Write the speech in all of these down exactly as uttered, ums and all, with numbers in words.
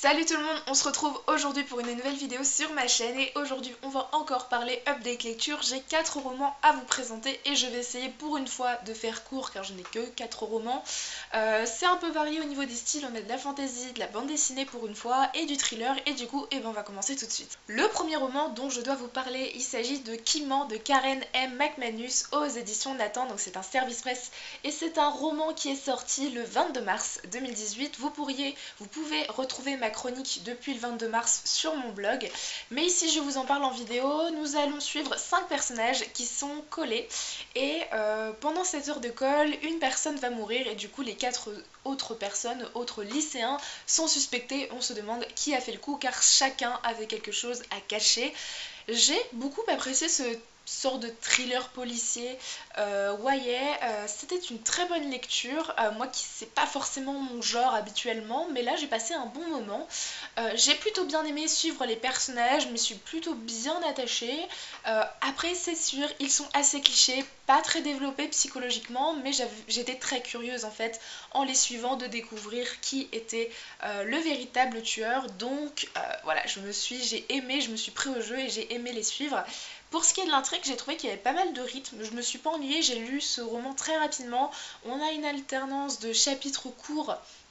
Salut tout le monde, on se retrouve aujourd'hui pour une nouvelle vidéo sur ma chaîne et aujourd'hui on va encore parler update lecture. J'ai quatre romans à vous présenter et je vais essayer pour une fois de faire court car je n'ai que quatre romans. Euh, c'est un peu varié au niveau des styles, on a de la fantasy, de la bande dessinée pour une fois et du thriller et du coup eh ben, on va commencer tout de suite. Le premier roman dont je dois vous parler, il s'agit de Kimman de Karen M. McManus aux éditions Nathan, donc c'est un service presse et c'est un roman qui est sorti le vingt-deux mars deux mille dix-huit. Vous pourriez, vous pouvez retrouver ma chronique depuis le vingt-deux mars sur mon blog, mais ici je vous en parle en vidéo. Nous allons suivre cinq personnages qui sont collés et euh, pendant cette heure de colle, une personne va mourir et du coup les quatre autres personnes, autres lycéens, sont suspectés. On se demande qui a fait le coup car chacun avait quelque chose à cacher. J'ai beaucoup apprécié ce sorte de thriller policier euh, Y A. Euh, c'était une très bonne lecture, euh, moi qui c'est pas forcément mon genre habituellement, mais là j'ai passé un bon moment. Euh, j'ai plutôt bien aimé suivre les personnages, je m'y suis plutôt bien attachée. Euh, après c'est sûr, ils sont assez clichés, pas très développés psychologiquement, mais j'étais très curieuse en fait en les suivant de découvrir qui était euh, le véritable tueur. Donc euh, voilà, je me suis, j'ai aimé, je me suis pris au jeu et j'ai aimé les suivre. Pour ce qui est de l'intrigue, j'ai trouvé qu'il y avait pas mal de rythme, je me suis pas ennuyée, j'ai lu ce roman très rapidement. On a une alternance de chapitres courts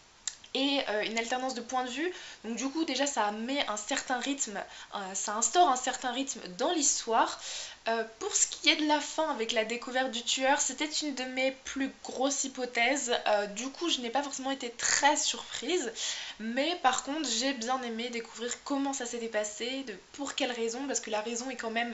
et euh, une alternance de points de vue, donc du coup déjà ça met un certain rythme, euh, ça instaure un certain rythme dans l'histoire. Euh, pour ce qui est de la fin avec la découverte du tueur, c'était une de mes plus grosses hypothèses, euh, du coup je n'ai pas forcément été très surprise, mais par contre j'ai bien aimé découvrir comment ça s'était passé, de pour quelle raison, parce que la raison est quand même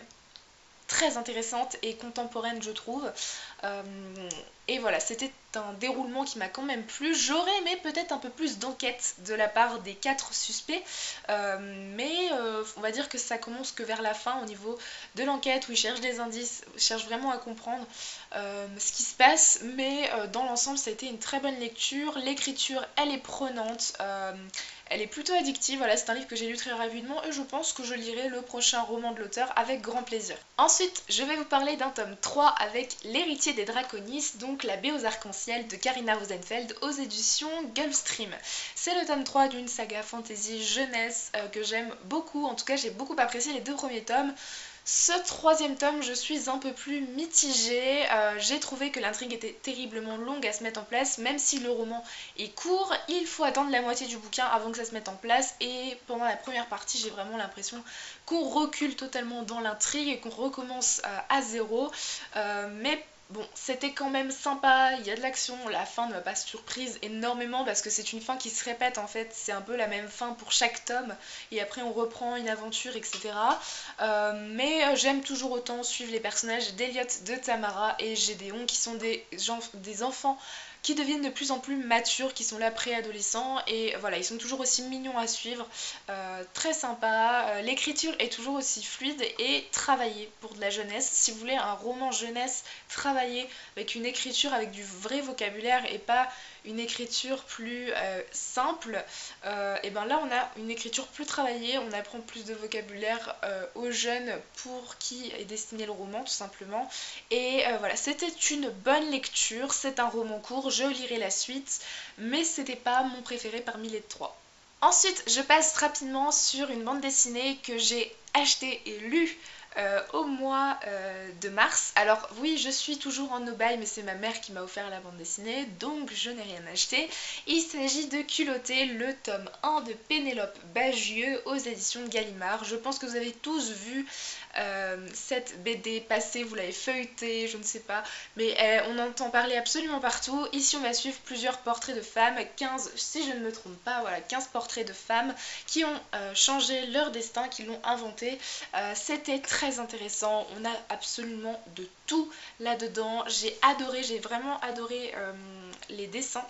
très intéressante et contemporaine je trouve. Euh, et voilà, c'était un déroulement qui m'a quand même plu. J'aurais aimé peut-être un peu plus d'enquête de la part des quatre suspects, euh, mais euh, on va dire que ça commence que vers la fin au niveau de l'enquête où ils cherchent des indices, cherchent vraiment à comprendre euh, ce qui se passe, mais euh, dans l'ensemble ça a été une très bonne lecture. L'écriture elle est prenante, euh, elle est plutôt addictive. Voilà, c'est un livre que j'ai lu très rapidement et je pense que je lirai le prochain roman de l'auteur avec grand plaisir. Ensuite, je vais vous parler d'un tome trois avec L'héritier des Draconis, donc la baie aux arcs-en-ciel de Karina Rosenfeld aux éditions Gulfstream. C'est le tome trois d'une saga fantasy jeunesse euh, que j'aime beaucoup. En tout cas, j'ai beaucoup apprécié les deux premiers tomes. Ce troisième tome, je suis un peu plus mitigée. Euh, j'ai trouvé que l'intrigue était terriblement longue à se mettre en place. Même si le roman est court, il faut attendre la moitié du bouquin avant que ça se mette en place. Et pendant la première partie, j'ai vraiment l'impression qu'on recule totalement dans l'intrigue et qu'on recommence euh, à zéro. Euh, mais bon, c'était quand même sympa, il y a de l'action, la fin ne m'a pas surprise énormément parce que c'est une fin qui se répète en fait, c'est un peu la même fin pour chaque tome et après on reprend une aventure, et cetera. Euh, mais euh, j'aime toujours autant suivre les personnages d'Eliot, de Tamara et Gédéon qui sont des, gens, des enfants qui deviennent de plus en plus matures, qui sont là préadolescents et voilà, ils sont toujours aussi mignons à suivre, euh, très sympa. Euh, l'écriture est toujours aussi fluide et travaillée pour de la jeunesse. Si vous voulez un roman jeunesse travaillé avec une écriture avec du vrai vocabulaire et pas une écriture plus euh, simple, euh, et ben là on a une écriture plus travaillée, on apprend plus de vocabulaire euh, aux jeunes pour qui est destiné le roman tout simplement. Et euh, voilà, c'était une bonne lecture, c'est un roman court, je lirai la suite, mais c'était pas mon préféré parmi les trois. Ensuite, je passe rapidement sur une bande dessinée que j'ai achetée et lue euh, au mois euh, de mars. Alors oui, je suis toujours en no-buy, mais c'est ma mère qui m'a offert la bande dessinée, donc je n'ai rien acheté. Il s'agit de Culotté, le tome un de Pénélope Bagieux aux éditions Gallimard. Je pense que vous avez tous vu euh, cette B D passer, vous l'avez feuilletée, je ne sais pas, mais euh, on entend parler absolument partout. Ici on va suivre plusieurs portraits de femmes, quinze, si je ne me trompe pas, voilà, quinze portraits de femmes qui ont euh, changé leur destin, qui l'ont inventé. Euh, C'était très intéressant, on a absolument de tout là-dedans. J'ai adoré, j'ai vraiment adoré euh, les dessins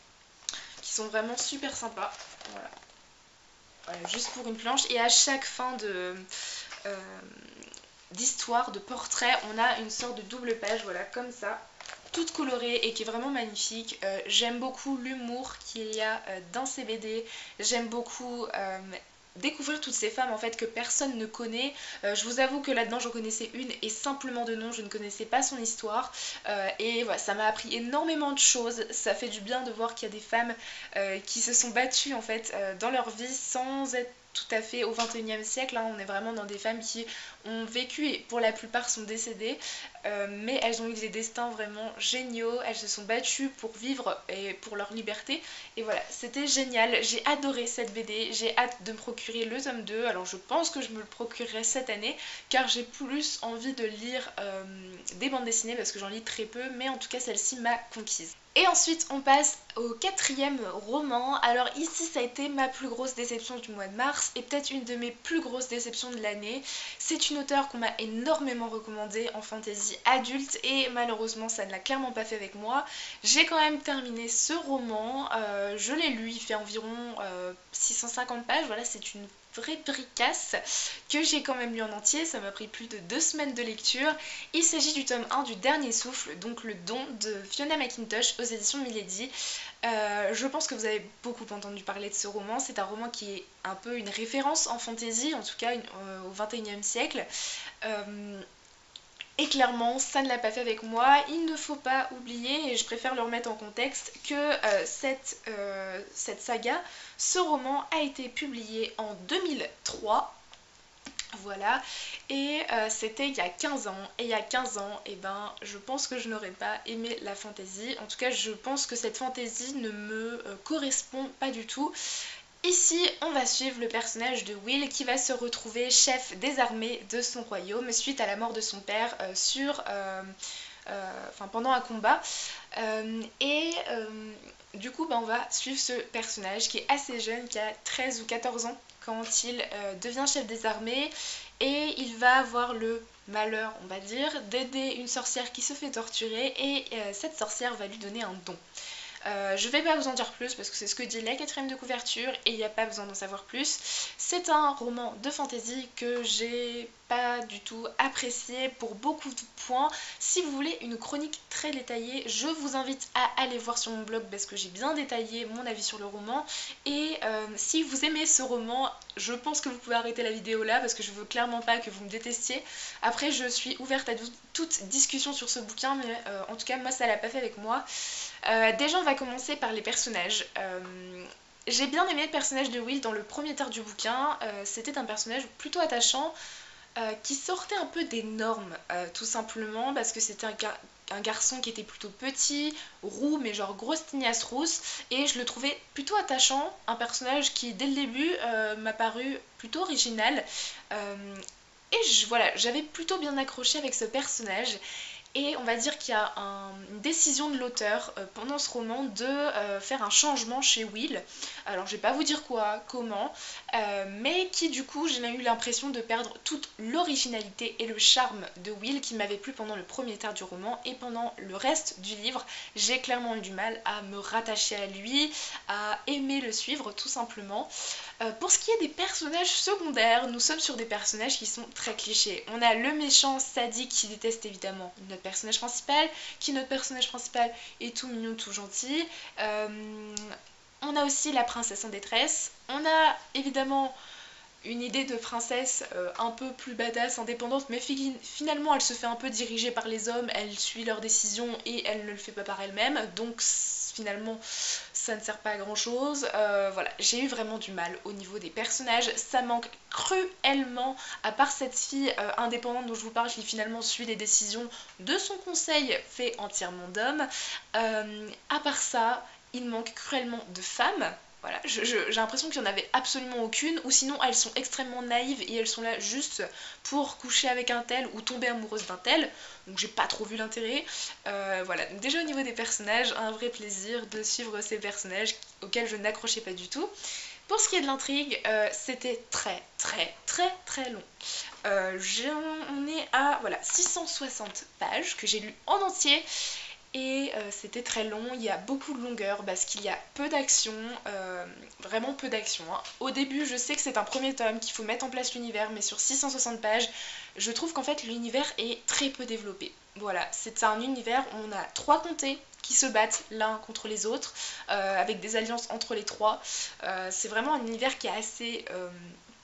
qui sont vraiment super sympas. Voilà. Voilà, juste pour une planche. Et à chaque fin de euh, d'histoire, de portrait, on a une sorte de double page, voilà, comme ça, toute colorée et qui est vraiment magnifique. Euh, j'aime beaucoup l'humour qu'il y a euh, dans ces B D. J'aime beaucoup euh, découvrir toutes ces femmes en fait que personne ne connaît. Euh, je vous avoue que là-dedans j'en connaissais une et simplement de nom, je ne connaissais pas son histoire. Euh, et voilà, ça m'a appris énormément de choses. Ça fait du bien de voir qu'il y a des femmes euh, qui se sont battues en fait euh, dans leur vie sans être tout à fait au vingt et unième siècle, hein. On est vraiment dans des femmes qui ont vécu et pour la plupart sont décédées, euh, mais elles ont eu des destins vraiment géniaux, elles se sont battues pour vivre et pour leur liberté, et voilà, c'était génial, j'ai adoré cette B D, j'ai hâte de me procurer le tome deux, alors je pense que je me le procurerai cette année, car j'ai plus envie de lire euh, des bandes dessinées, parce que j'en lis très peu, mais en tout cas celle-ci m'a conquise. Et ensuite on passe au quatrième roman. Alors ici ça a été ma plus grosse déception du mois de mars et peut-être une de mes plus grosses déceptions de l'année. C'est une auteure qu'on m'a énormément recommandée en fantasy adulte et malheureusement ça ne l'a clairement pas fait avec moi. J'ai quand même terminé ce roman, euh, je l'ai lu, il fait environ euh, six cent cinquante pages, voilà, c'est une vraie bricasse que j'ai quand même lu en entier, ça m'a pris plus de deux semaines de lecture. Il s'agit du tome un du Dernier Souffle, donc le don de Fiona McIntosh aux éditions Milady. Euh, je pense que vous avez beaucoup entendu parler de ce roman, c'est un roman qui est un peu une référence en fantasy, en tout cas une, euh, au vingt et unième siècle. Euh, Et clairement, ça ne l'a pas fait avec moi. Il ne faut pas oublier, et je préfère le remettre en contexte, que euh, cette, euh, cette saga, ce roman a été publié en deux mille trois. Voilà, et euh, c'était il y a quinze ans, et il y a quinze ans, et ben, je pense que je n'aurais pas aimé la fantasy. En tout cas, je pense que cette fantasy ne me euh, correspond pas du tout. Ici, on va suivre le personnage de Will qui va se retrouver chef des armées de son royaume suite à la mort de son père euh, sur, euh, euh, enfin, pendant un combat. Euh, et euh, du coup, bah, on va suivre ce personnage qui est assez jeune, qui a treize ou quatorze ans quand il euh, devient chef des armées. Et il va avoir le malheur, on va dire, d'aider une sorcière qui se fait torturer. Et euh, cette sorcière va lui donner un don. Euh, je vais pas vous en dire plus parce que c'est ce que dit la quatrième de couverture et il n'y a pas besoin d'en savoir plus. C'est un roman de fantasy que j'ai pas du tout apprécié pour beaucoup de points. Si vous voulez une chronique très détaillée, je vous invite à aller voir sur mon blog parce que j'ai bien détaillé mon avis sur le roman. Et euh, si vous aimez ce roman, je pense que vous pouvez arrêter la vidéo là parce que je veux clairement pas que vous me détestiez. Après, je suis ouverte à toute discussion sur ce bouquin, mais euh, en tout cas, moi ça l'a pas fait avec moi. Euh, déjà, on va commencer par les personnages. Euh, j'ai bien aimé le personnage de Will dans le premier tiers du bouquin. Euh, C'était un personnage plutôt attachant euh, qui sortait un peu des normes, euh, tout simplement, parce que c'était un, gar un garçon qui était plutôt petit, roux, mais genre grosse tignasse rousse, et je le trouvais plutôt attachant. Un personnage qui, dès le début, euh, m'a paru plutôt original. Euh, et je, voilà, j'avais plutôt bien accroché avec ce personnage. Et on va dire qu'il y a un, une décision de l'auteur euh, pendant ce roman de euh, faire un changement chez Will. Alors je vais pas vous dire quoi, comment, euh, mais qui du coup j'ai eu l'impression de perdre toute l'originalité et le charme de Will qui m'avait plu pendant le premier tiers du roman et pendant le reste du livre. J'ai clairement eu du mal à me rattacher à lui, à aimer le suivre tout simplement. Euh, pour ce qui est des personnages secondaires, nous sommes sur des personnages qui sont très clichés. On a le méchant sadique qui déteste évidemment notre personnage principal, qui notre personnage principal est tout mignon, tout gentil. Euh, on a aussi la princesse en détresse. On a évidemment une idée de princesse euh, un peu plus badass, indépendante, mais fi finalement elle se fait un peu diriger par les hommes, elle suit leurs décisions et elle ne le fait pas par elle-même, donc finalement ça ne sert pas à grand chose. Euh, voilà, j'ai eu vraiment du mal au niveau des personnages, ça manque cruellement, à part cette fille euh, indépendante dont je vous parle qui finalement suit les décisions de son conseil fait entièrement d'hommes. Euh, à part ça, il manque cruellement de femmes. Voilà, j'ai l'impression qu'il n'y en avait absolument aucune, ou sinon elles sont extrêmement naïves et elles sont là juste pour coucher avec un tel ou tomber amoureuse d'un tel, donc j'ai pas trop vu l'intérêt. Euh, voilà, donc déjà au niveau des personnages, un vrai plaisir de suivre ces personnages auxquels je n'accrochais pas du tout. Pour ce qui est de l'intrigue, euh, c'était très très très très long. Euh, on est à voilà, six cent soixante pages que j'ai lues en entier. Et euh, c'était très long, il y a beaucoup de longueur parce qu'il y a peu d'action, euh, vraiment peu d'action. Hein. Au début, je sais que c'est un premier tome, qu'il faut mettre en place l'univers, mais sur six cent soixante pages, je trouve qu'en fait l'univers est très peu développé. Voilà, c'est un univers où on a trois comtés qui se battent l'un contre les autres, euh, avec des alliances entre les trois. Euh, c'est vraiment un univers qui est assez... Euh,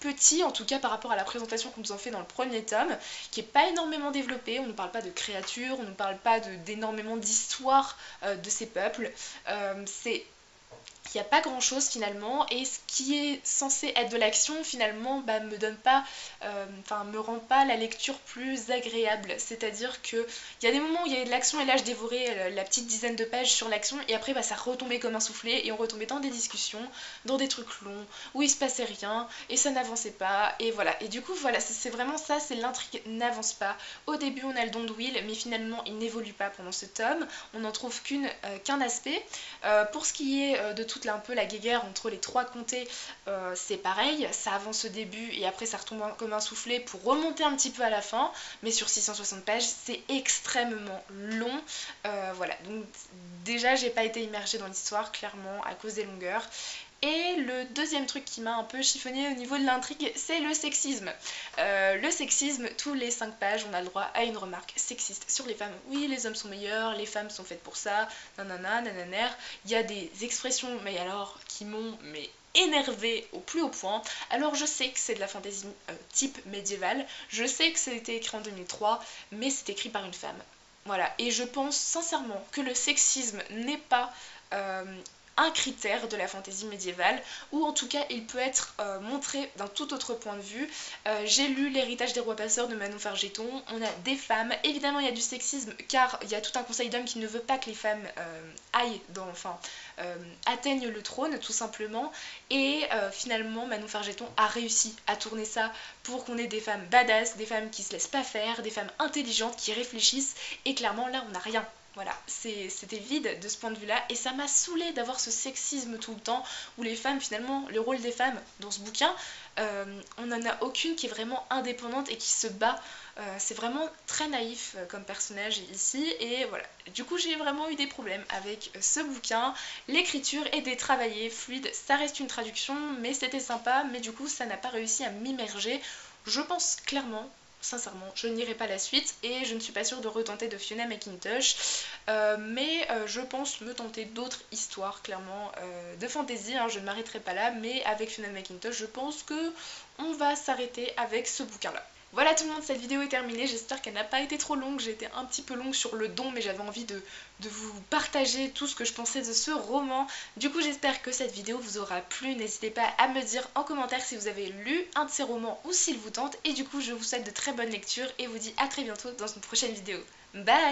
petit, en tout cas par rapport à la présentation qu'on nous en fait dans le premier tome, qui est pas énormément développé. On ne parle pas de créatures, on ne parle pas d'énormément d'histoires euh, de ces peuples. Euh, c'est Il n'y a pas grand chose finalement, et ce qui est censé être de l'action finalement bah, me donne pas, euh, enfin me rend pas la lecture plus agréable. C'est-à-dire que il y a des moments où il y a de l'action et là je dévorais la, la petite dizaine de pages sur l'action et après bah, ça retombait comme un soufflet et on retombait dans des discussions, dans des trucs longs où il se passait rien et ça n'avançait pas et voilà. Et du coup voilà, c'est vraiment ça, c'est l'intrigue n'avance pas. Au début on a le don de Will mais finalement il n'évolue pas pendant ce tome, on n'en trouve qu'une euh, qu'un aspect. Euh, pour ce qui est euh, de toute la, un peu la guéguerre entre les trois comtés, euh, c'est pareil, ça avance au début et après ça retombe comme un soufflet pour remonter un petit peu à la fin, mais sur six cent soixante pages c'est extrêmement long. Euh, voilà, donc déjà j'ai pas été immergée dans l'histoire clairement à cause des longueurs. Et le deuxième truc qui m'a un peu chiffonné au niveau de l'intrigue, c'est le sexisme. Euh, le sexisme, tous les cinq pages, on a le droit à une remarque sexiste sur les femmes. Oui, les hommes sont meilleurs, les femmes sont faites pour ça, nanana, nananer. Il y a des expressions, mais alors, qui m'ont mais énervé au plus haut point. Alors je sais que c'est de la fantaisie euh, type médiévale, je sais que c'était écrit en deux mille trois, mais c'est écrit par une femme. Voilà, et je pense sincèrement que le sexisme n'est pas... Euh, un critère de la fantaisie médiévale, ou en tout cas il peut être euh, montré d'un tout autre point de vue. Euh, j'ai lu L'héritage des rois passeurs de Manon Fargeton, on a des femmes, évidemment il y a du sexisme car il y a tout un conseil d'hommes qui ne veut pas que les femmes euh, aillent dans, enfin, euh, atteignent le trône tout simplement, et euh, finalement Manon Fargeton a réussi à tourner ça pour qu'on ait des femmes badass, des femmes qui se laissent pas faire, des femmes intelligentes qui réfléchissent, et clairement là on n'a rien. Voilà, c'était vide de ce point de vue-là, et ça m'a saoulée d'avoir ce sexisme tout le temps, où les femmes, finalement, le rôle des femmes dans ce bouquin, euh, on n'en a aucune qui est vraiment indépendante et qui se bat. Euh, c'est vraiment très naïf euh, comme personnage ici, et voilà. Du coup, j'ai vraiment eu des problèmes avec ce bouquin. L'écriture était travaillée, fluide, ça reste une traduction, mais c'était sympa, mais du coup, ça n'a pas réussi à m'immerger. Je pense clairement... Sincèrement, je n'irai pas la suite et je ne suis pas sûre de retenter de Fiona McIntosh, euh, mais euh, je pense me tenter d'autres histoires, clairement, euh, de fantasy, hein, je ne m'arrêterai pas là, mais avec Fiona McIntosh, je pense que on va s'arrêter avec ce bouquin-là. Voilà tout le monde, cette vidéo est terminée, j'espère qu'elle n'a pas été trop longue, j'ai été un petit peu longue sur le don, mais j'avais envie de, de vous partager tout ce que je pensais de ce roman. Du coup j'espère que cette vidéo vous aura plu, n'hésitez pas à me dire en commentaire si vous avez lu un de ces romans ou s'il vous tente, et du coup je vous souhaite de très bonnes lectures et vous dis à très bientôt dans une prochaine vidéo. Bye!